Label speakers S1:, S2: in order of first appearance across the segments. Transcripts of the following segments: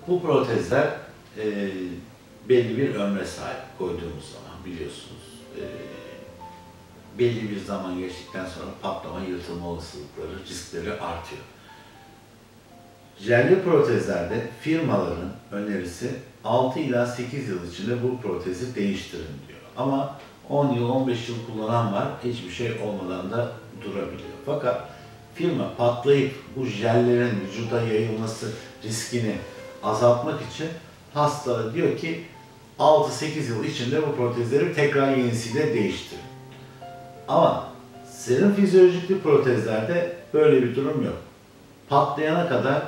S1: Bu protezler belli bir ömre sahip koyduğumuz zaman biliyorsunuz. Belli bir zaman geçtikten sonra patlama, yırtılma olasılıkları, riskleri artıyor. Jelli protezlerde firmaların önerisi 6 ila 8 yıl içinde bu protezi değiştirin diyor. Ama 10 yıl, 15 yıl kullanan var, hiçbir şey olmadan da durabiliyor. Fakat firma patlayıp bu jellerin vücuda yayılması riskini azaltmak için hasta diyor ki 6-8 yıl içinde bu protezleri tekrar yenisiyle değiştirin. Ama serum fizyolojikli protezlerde böyle bir durum yok. Patlayana kadar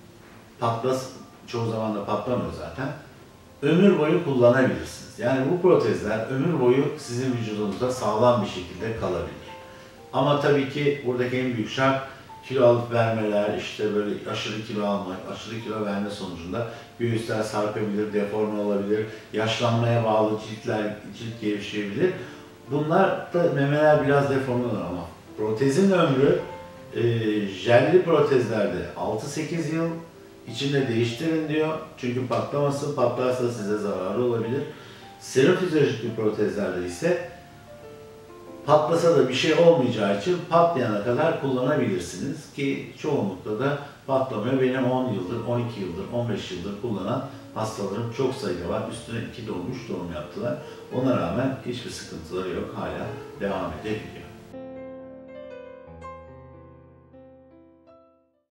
S1: çoğu zaman da patlamıyor zaten. Ömür boyu kullanabilirsiniz. Yani bu protezler ömür boyu sizin vücudunuzda sağlam bir şekilde kalabilir. Ama tabii ki buradaki en büyük şart kilo alıp vermeler, işte böyle aşırı kilo almak, aşırı kilo verme sonucunda göğüsler sarkabilir, deforme olabilir, yaşlanmaya bağlı cilt gevşeyebilir. Bunlar da memeler biraz deforme olur ama protezin ömrü jelli protezlerde 6-8 yıl içinde değiştirin diyor. Çünkü patlarsa size zararı olabilir. Serum fizyolojik protezlerde ise patlasa da bir şey olmayacağı için patlayana kadar kullanabilirsiniz ki çoğunlukla da patlamıyor. Benim 10 yıldır, 12 yıldır, 15 yıldır kullanan hastalarım çok sayıda var. Üstüne 2 doğum, 3 doğum yaptılar. Ona rağmen hiçbir sıkıntıları yok. Hala devam edebiliyor.